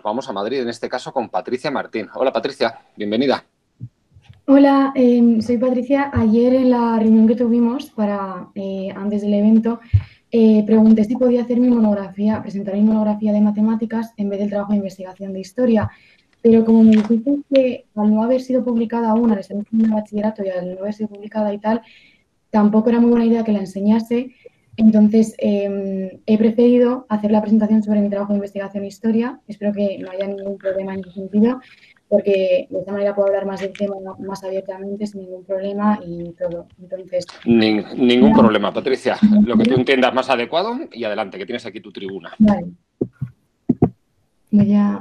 vamos a Madrid, en este caso con Patricia Martín. Hola Patricia, bienvenida. Hola, soy Patricia. Ayer en la reunión que tuvimos antes del evento, pregunté si podía hacer mi monografía, presentar mi monografía de matemáticas en vez del trabajo de investigación de historia. Pero como me dijiste que al no haber sido publicada aún, al estar en el bachillerato y al no haber sido publicada y tal, tampoco era muy buena idea que la enseñase. Entonces, he preferido hacer la presentación sobre mi trabajo de investigación e historia. Espero que no haya ningún problema en ese sentido, porque de esta manera puedo hablar más del tema más abiertamente, sin ningún problema y todo. Entonces, Ningún no, problema, Patricia. Lo que tú entiendas más adecuado y adelante, que tienes aquí tu tribuna. vale, voy a...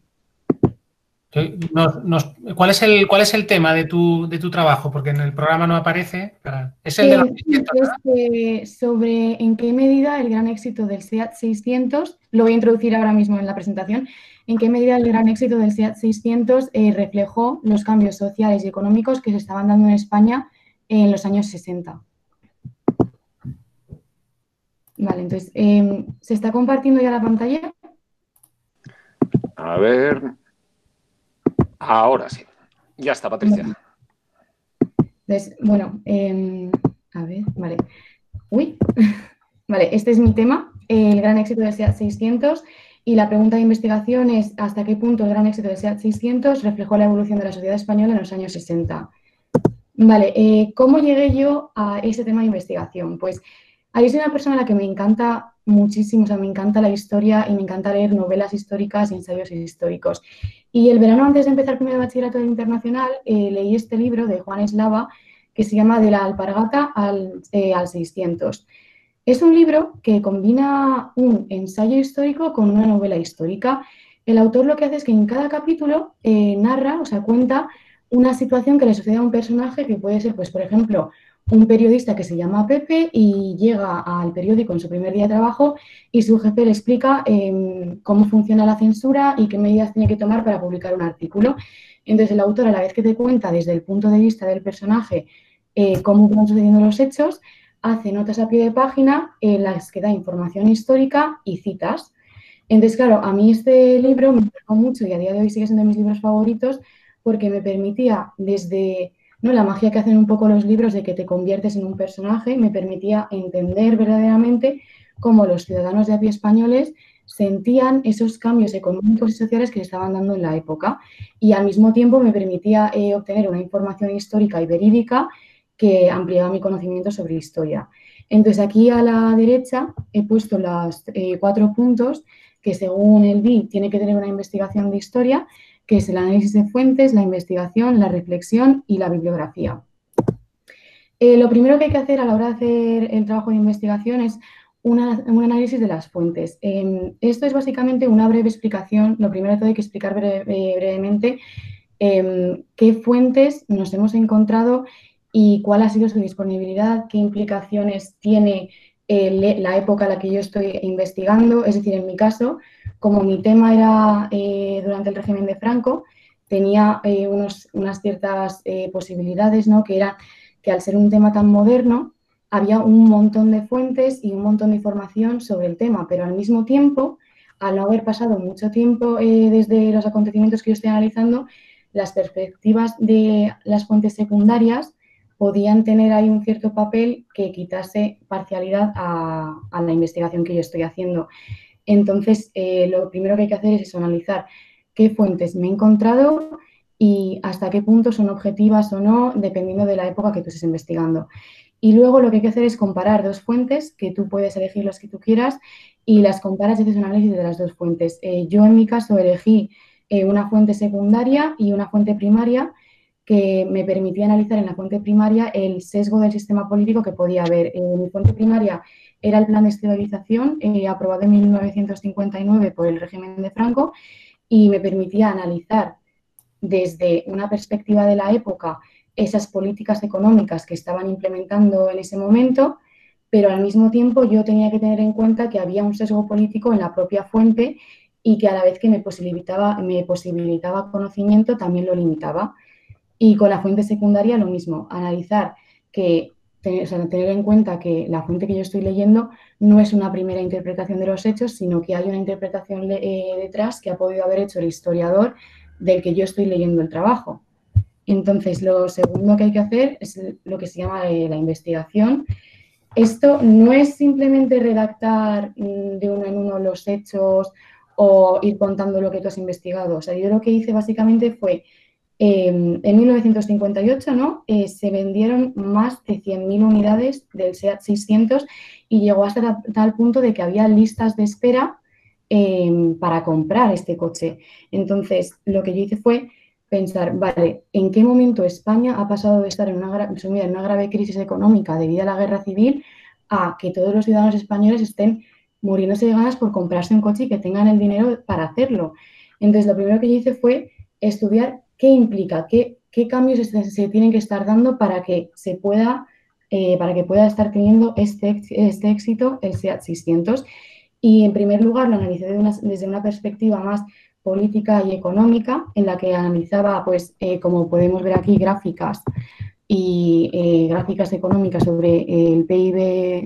¿Cuál es el tema de tu trabajo? Porque en el programa no aparece. Es el de los 600, ¿verdad? Sobre en qué medida el gran éxito del SEAT 600, lo voy a introducir ahora mismo en la presentación, en qué medida el gran éxito del SEAT 600 reflejó los cambios sociales y económicos que se estaban dando en España en los años 60. Vale, entonces, ¿se está compartiendo ya la pantalla? A ver, ahora sí. Ya está, Patricia. Vale. Entonces, bueno, a ver, vale. Uy, vale, este es mi tema, el gran éxito del SEAT 600, y la pregunta de investigación es ¿hasta qué punto el gran éxito del SEAT 600 reflejó la evolución de la sociedad española en los años 60? Vale, ¿cómo llegué yo a ese tema de investigación? Pues yo soy una persona a la que me encanta muchísimo, o sea, me encanta la historia y me encanta leer novelas históricas y ensayos históricos. Y el verano antes de empezar primero de bachillerato internacional, leí este libro de Juan Eslava que se llama De la alpargata al 600. Es un libro que combina un ensayo histórico con una novela histórica. El autor lo que hace es que en cada capítulo narra, o sea, cuenta una situación que le sucede a un personaje que puede ser, pues, por ejemplo, un periodista que se llama Pepe y llega al periódico en su primer día de trabajo y su jefe le explica cómo funciona la censura y qué medidas tiene que tomar para publicar un artículo. Entonces, el autor, a la vez que te cuenta desde el punto de vista del personaje cómo van sucediendo los hechos, hace notas a pie de página en las que da información histórica y citas. Entonces, claro, a mí este libro me marcó mucho y a día de hoy sigue siendo de mis libros favoritos porque me permitía desde, ¿no?, la magia que hacen un poco los libros de que te conviertes en un personaje, me permitía entender verdaderamente cómo los ciudadanos de a pie españoles sentían esos cambios económicos y sociales que se estaban dando en la época, y al mismo tiempo me permitía obtener una información histórica y verídica que ampliaba mi conocimiento sobre historia. Entonces, aquí a la derecha he puesto los 4 puntos que, según el BI, tiene que tener una investigación de historia, que es el análisis de fuentes, la investigación, la reflexión y la bibliografía. Lo primero que hay que hacer a la hora de hacer el trabajo de investigación es un análisis de las fuentes. Esto es básicamente una breve explicación. Lo primero de todo hay que explicar brevemente qué fuentes nos hemos encontrado y cuál ha sido su disponibilidad, qué implicaciones tiene la época a la que yo estoy investigando. Es decir, en mi caso, como mi tema era durante el régimen de Franco, tenía unas ciertas posibilidades, ¿no?, que era que al ser un tema tan moderno, había un montón de fuentes y un montón de información sobre el tema, pero al mismo tiempo, al no haber pasado mucho tiempo desde los acontecimientos que yo estoy analizando, las perspectivas de las fuentes secundarias podían tener ahí un cierto papel que quitase parcialidad a la investigación que yo estoy haciendo. Entonces, lo primero que hay que hacer es eso, analizar qué fuentes me he encontrado y hasta qué punto son objetivas o no, dependiendo de la época que tú estés investigando. Y luego lo que hay que hacer es comparar dos fuentes, que tú puedes elegir las que tú quieras, y las comparas y haces un análisis de las dos fuentes. Yo en mi caso elegí una fuente secundaria y una fuente primaria que me permitía analizar en la fuente primaria el sesgo del sistema político que podía haber. Mi fuente primaria era el plan de estabilización aprobado en 1959 por el régimen de Franco y me permitía analizar desde una perspectiva de la época esas políticas económicas que estaban implementando en ese momento, pero al mismo tiempo yo tenía que tener en cuenta que había un sesgo político en la propia fuente y que a la vez que me posibilitaba conocimiento, también lo limitaba. Y con la fuente secundaria lo mismo, analizar que tener en cuenta que la fuente que yo estoy leyendo no es una primera interpretación de los hechos, sino que hay una interpretación detrás que ha podido haber hecho el historiador del que yo estoy leyendo el trabajo. Entonces, lo segundo que hay que hacer es lo que se llama la investigación. Esto no es simplemente redactar de uno en uno los hechos o ir contando lo que tú has investigado. O sea, yo lo que hice básicamente fue, en 1958, ¿no? Se vendieron más de 100.000 unidades del SEAT 600 y llegó hasta tal punto de que había listas de espera para comprar este coche. Entonces, lo que yo hice fue pensar, vale, ¿en qué momento España ha pasado de estar sumida en una grave crisis económica debido a la guerra civil a que todos los ciudadanos españoles estén muriéndose de ganas por comprarse un coche y que tengan el dinero para hacerlo? Entonces, lo primero que yo hice fue estudiar qué implica, qué cambios se tienen que estar dando para que pueda estar teniendo este éxito el SEAT 600. Y en primer lugar lo analicé desde una perspectiva más política y económica, en la que analizaba, pues, como podemos ver aquí, gráficas y gráficas económicas sobre el PIB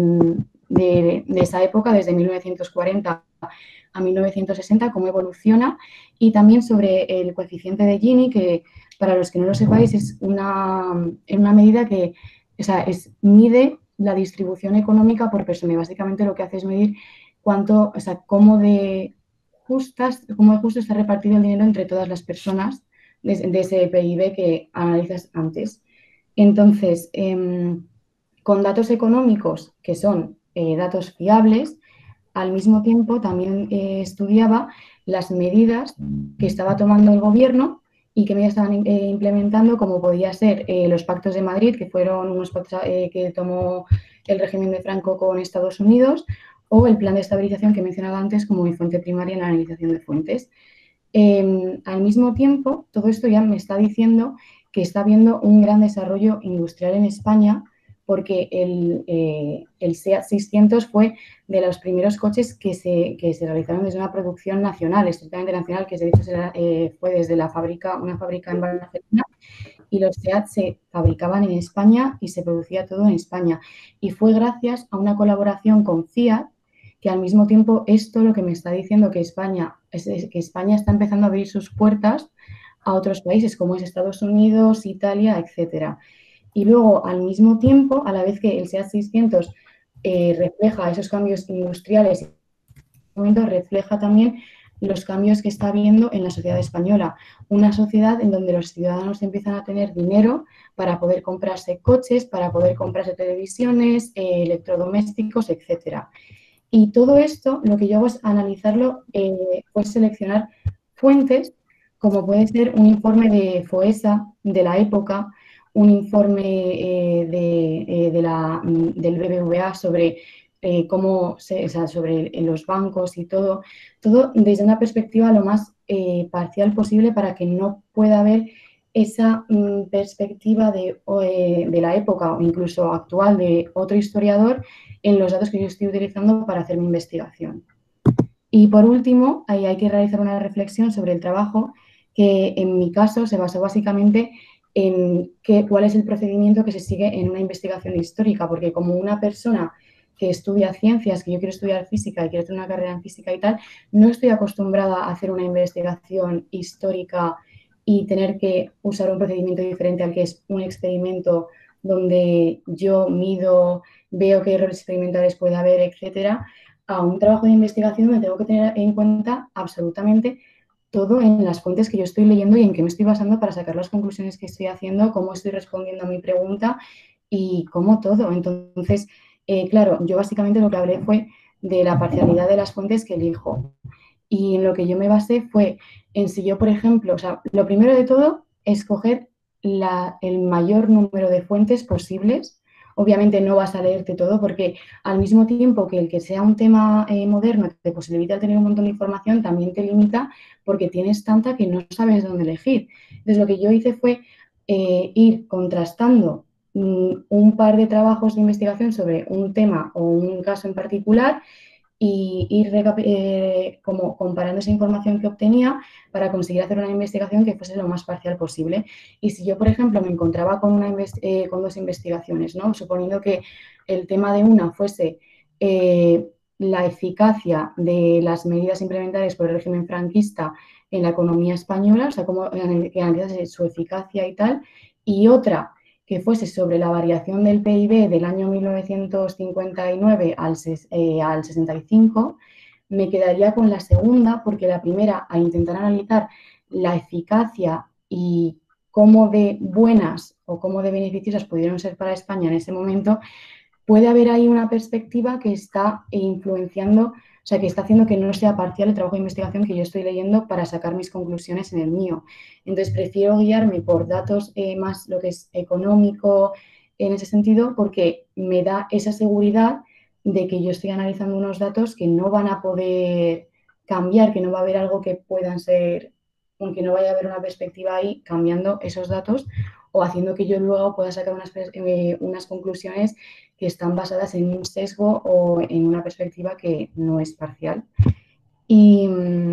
de esa época, desde 1940 a 1960, cómo evoluciona, y también sobre el coeficiente de Gini, que para los que no lo sepáis es una medida que, o sea, mide la distribución económica por persona, y básicamente lo que hace es medir cuánto, o sea, cómo de justo está repartido el dinero entre todas las personas de ese PIB que analizas antes. Entonces, con datos económicos que son datos fiables, al mismo tiempo también estudiaba las medidas que estaba tomando el gobierno y que medidas estaban implementando, como podía ser los pactos de Madrid, que fueron unos pactos que tomó el régimen de Franco con Estados Unidos, o el plan de estabilización que he mencionado antes como mi fuente primaria en la analización de fuentes. Al mismo tiempo, todo esto ya me está diciendo que está habiendo un gran desarrollo industrial en España, porque el SEAT 600 fue de los primeros coches que se realizaron desde una producción nacional, estrictamente nacional, que de hecho fue desde una fábrica en Barcelona, y los SEAT se fabricaban en España y se producía todo en España. Y fue gracias a una colaboración con Fiat, que al mismo tiempo esto lo que me está diciendo que España está empezando a abrir sus puertas a otros países como es Estados Unidos, Italia, etcétera. Y luego, al mismo tiempo, a la vez que el SEAT 600 refleja esos cambios industriales, refleja también los cambios que está habiendo en la sociedad española. Una sociedad en donde los ciudadanos empiezan a tener dinero para poder comprarse coches, para poder comprarse televisiones, electrodomésticos, etcétera. Y todo esto, lo que yo hago es analizarlo, pues seleccionar fuentes, como puede ser un informe de FOESA de la época, un informe del BBVA sobre sobre los bancos y todo desde una perspectiva lo más parcial posible para que no pueda haber esa perspectiva de la época o incluso actual de otro historiador en los datos que yo estoy utilizando para hacer mi investigación. Y por último, ahí hay que realizar una reflexión sobre el trabajo que en mi caso se basó básicamente en cuál es el procedimiento que se sigue en una investigación histórica, porque como una persona que estudia ciencias, que yo quiero estudiar física y quiero hacer una carrera en física y tal, no estoy acostumbrada a hacer una investigación histórica y tener que usar un procedimiento diferente al que es un experimento donde yo mido, veo qué errores experimentales puede haber, etcétera. A un trabajo de investigación me tengo que tener en cuenta absolutamente todo en las fuentes que yo estoy leyendo y en qué me estoy basando para sacar las conclusiones que estoy haciendo, cómo estoy respondiendo a mi pregunta y cómo todo. Entonces, claro, yo básicamente lo que hablé fue de la parcialidad de las fuentes que elijo. Y en lo que yo me basé fue en si yo, por ejemplo, o sea, lo primero de todo, escoger el mayor número de fuentes posibles. Obviamente no vas a leerte todo porque al mismo tiempo que el que sea un tema moderno te posibilita tener un montón de información, también te limita porque tienes tanta que no sabes dónde elegir. Entonces lo que yo hice fue ir contrastando un par de trabajos de investigación sobre un tema o un caso en particular y ir como comparando esa información que obtenía para conseguir hacer una investigación que fuese lo más parcial posible. Y si yo, por ejemplo, me encontraba con dos investigaciones, ¿no? Suponiendo que el tema de una fuese la eficacia de las medidas implementadas por el régimen franquista en la economía española, o sea, cómo que analizase su eficacia y tal, y otra que fuese sobre la variación del PIB del año 1959 al 65, me quedaría con la segunda, porque la primera, a intentar analizar la eficacia y cómo de buenas o cómo de beneficiosas pudieron ser para España en ese momento, puede haber ahí una perspectiva que está influenciando, o sea, que está haciendo que no sea parcial el trabajo de investigación que yo estoy leyendo para sacar mis conclusiones en el mío. Entonces, prefiero guiarme por datos más lo que es económico en ese sentido, porque me da esa seguridad de que yo estoy analizando unos datos que no van a poder cambiar, que no va a haber algo que puedan ser, aunque no vaya a haber una perspectiva ahí cambiando esos datos o haciendo que yo luego pueda sacar unas conclusiones que están basadas en un sesgo o en una perspectiva que no es parcial. Y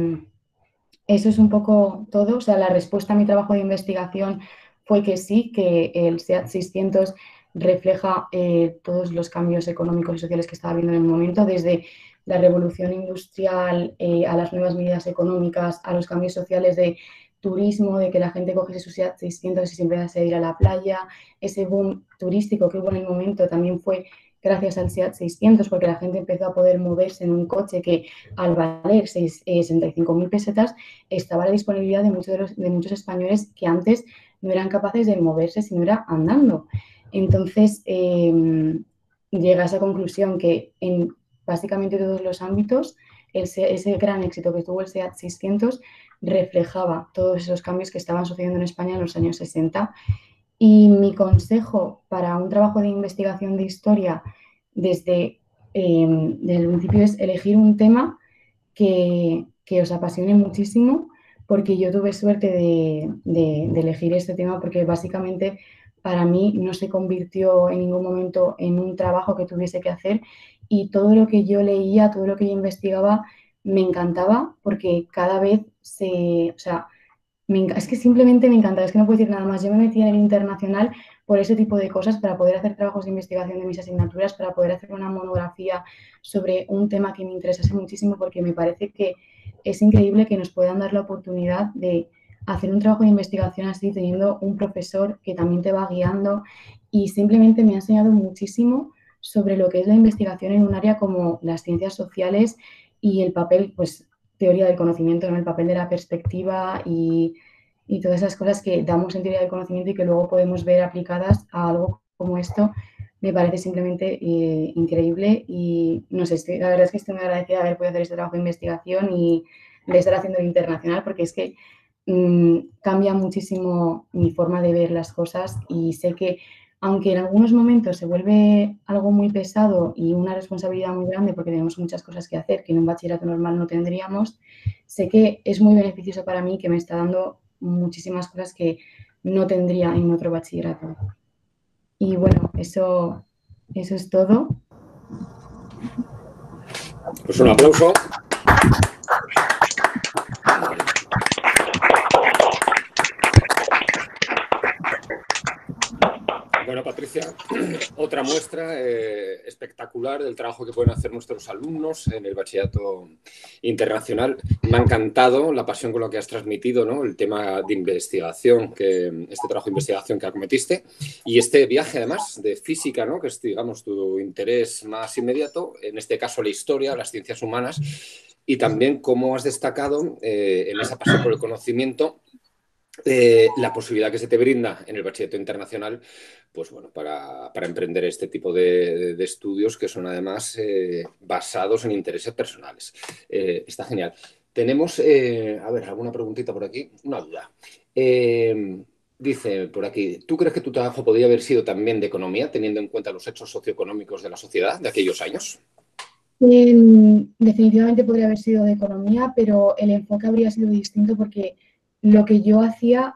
eso es un poco todo. O sea, la respuesta a mi trabajo de investigación fue que sí, que el SEAT 600 refleja todos los cambios económicos y sociales que estaba habiendo en el momento, desde la revolución industrial a las nuevas medidas económicas, a los cambios sociales de turismo, de que la gente cogiese su SEAT 600 y se empezase a ir a la playa. Ese boom turístico que hubo en el momento también fue gracias al SEAT 600, porque la gente empezó a poder moverse en un coche que al valer 65.000 pesetas estaba a la disponibilidad de muchos españoles que antes no eran capaces de moverse si no era andando. Entonces, llega a esa conclusión que en básicamente todos los ámbitos ese gran éxito que tuvo el SEAT 600 reflejaba todos esos cambios que estaban sucediendo en España en los años 60. Y mi consejo para un trabajo de investigación de historia desde el principio es elegir un tema que os apasione muchísimo, porque yo tuve suerte de elegir este tema porque básicamente para mí no se convirtió en ningún momento en un trabajo que tuviese que hacer y todo lo que yo leía, todo lo que yo investigaba me encantaba porque cada vez o sea, es que simplemente me encantaba, es que no puedo decir nada más. Yo me metí en el internacional por ese tipo de cosas, para poder hacer trabajos de investigación de mis asignaturas, para poder hacer una monografía sobre un tema que me interesase muchísimo, porque me parece que es increíble que nos puedan dar la oportunidad de hacer un trabajo de investigación así, teniendo un profesor que también te va guiando y simplemente me ha enseñado muchísimo sobre lo que es la investigación en un área como las ciencias sociales y el papel, pues, teoría del conocimiento, ¿no? El papel de la perspectiva y todas esas cosas que damos en teoría del conocimiento y que luego podemos ver aplicadas a algo como esto, me parece simplemente increíble y no sé, la verdad es que estoy muy agradecida de haber podido hacer este trabajo de investigación y de estar haciendo el internacional porque es que cambia muchísimo mi forma de ver las cosas y sé que aunque en algunos momentos se vuelve algo muy pesado y una responsabilidad muy grande porque tenemos muchas cosas que hacer que en un bachillerato normal no tendríamos, sé que es muy beneficioso para mí, que me está dando muchísimas cosas que no tendría en otro bachillerato. Y bueno, eso es todo. Pues un aplauso. Bueno, Patricia, otra muestra espectacular del trabajo que pueden hacer nuestros alumnos en el bachillerato internacional. Me ha encantado la pasión con la que has transmitido, ¿no? El tema de investigación, este trabajo de investigación que acometiste y este viaje, además, de física, ¿no? Que es, digamos, tu interés más inmediato, en este caso la historia, las ciencias humanas, y también cómo has destacado en esa pasión por el conocimiento la posibilidad que se te brinda en el bachillerato internacional, pues bueno, para emprender este tipo de estudios que son además basados en intereses personales. Está genial. Tenemos, a ver, alguna preguntita por aquí, una duda. Dice por aquí, ¿tú crees que tu trabajo podría haber sido también de economía, teniendo en cuenta los hechos socioeconómicos de la sociedad de aquellos años? Definitivamente podría haber sido de economía, pero el enfoque habría sido distinto porque lo que yo hacía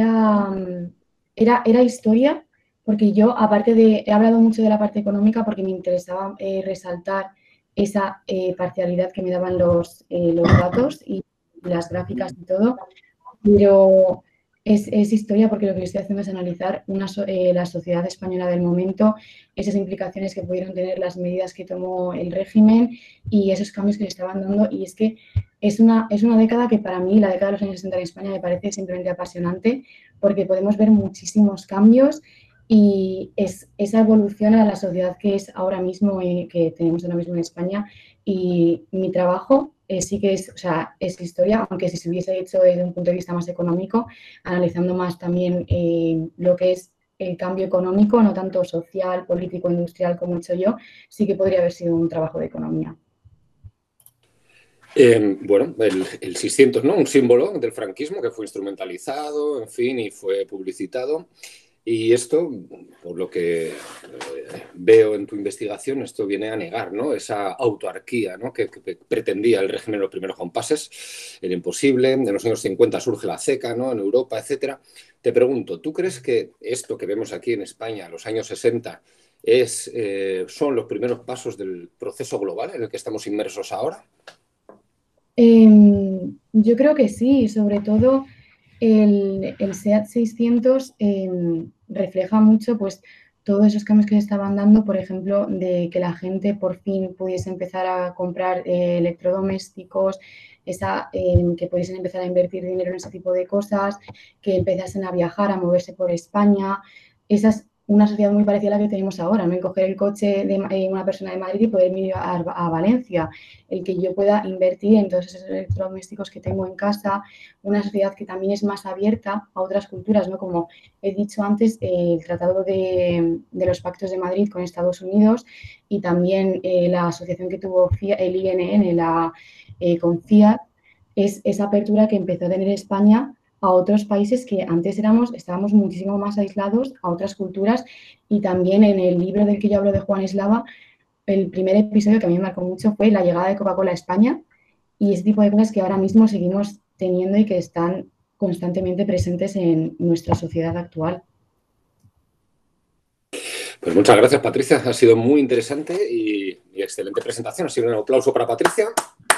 era historia, porque yo, aparte he hablado mucho de la parte económica porque me interesaba resaltar esa parcialidad que me daban los datos y las gráficas y todo, pero es historia porque lo que estoy haciendo es analizar la sociedad española del momento, esas implicaciones que pudieron tener las medidas que tomó el régimen y esos cambios que le estaban dando. Y es que es una década que para mí, la década de los años 60 en España, me parece simplemente apasionante porque podemos ver muchísimos cambios y esa evolución a la sociedad que es ahora mismo, que tenemos ahora mismo en España. Y mi trabajo sí que es, o sea, es historia, aunque si se hubiese hecho desde un punto de vista más económico, analizando más también lo que es el cambio económico, no tanto social, político, industrial como he hecho yo, sí que podría haber sido un trabajo de economía. Bueno, el 600, ¿no? Un símbolo del franquismo que fue instrumentalizado, en fin, y fue publicitado. Y esto, por lo que veo en tu investigación, esto viene a negar, ¿no? Esa autarquía, ¿no? que pretendía el régimen de los primeros compases, el imposible. En los años 50 surge la CECA, ¿no? En Europa, etcétera. Te pregunto, ¿tú crees que esto que vemos aquí en España, los años 60, son los primeros pasos del proceso global en el que estamos inmersos ahora? Yo creo que sí, sobre todo el SEAT 600 refleja mucho pues, todos esos cambios que se estaban dando, por ejemplo, de que la gente por fin pudiese empezar a comprar electrodomésticos, que pudiesen empezar a invertir dinero en ese tipo de cosas, que empezasen a viajar, a moverse por España. Esa es una sociedad muy parecida a la que tenemos ahora, ¿no? En coger el coche de una persona de Madrid y poder ir a Valencia, el que yo pueda invertir en todos esos electrodomésticos que tengo en casa, una sociedad que también es más abierta a otras culturas, ¿no? Como he dicho antes, el Tratado de los Pactos de Madrid con Estados Unidos y también la asociación que tuvo el INN con Fiat, es esa apertura que empezó a tener España a otros países que antes estábamos muchísimo más aislados, a otras culturas. Y también en el libro del que yo hablo de Juan Eslava, el primer episodio que a mí me marcó mucho fue la llegada de Coca-Cola a España y ese tipo de cosas que ahora mismo seguimos teniendo y que están constantemente presentes en nuestra sociedad actual. Pues muchas gracias, Patricia. Ha sido muy interesante y excelente presentación. Ha sido un aplauso para Patricia.